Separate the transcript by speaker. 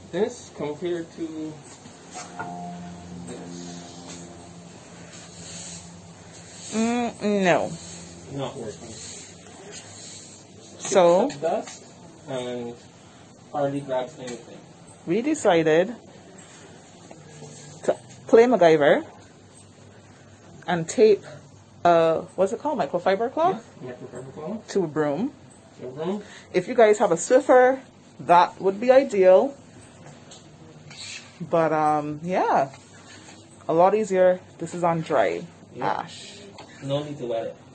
Speaker 1: this compared to this?
Speaker 2: No.
Speaker 1: Not working.
Speaker 2: So
Speaker 1: Dust and hardly grabs anything.
Speaker 2: we decided to play MacGyver and tape what's it called, microfiber cloth,
Speaker 1: Microfiber cloth
Speaker 2: to a broom.
Speaker 1: to a broom.
Speaker 2: If you guys have a Swiffer, that would be ideal. But yeah, a lot easier. This is on dry ash.
Speaker 1: No need to wet it.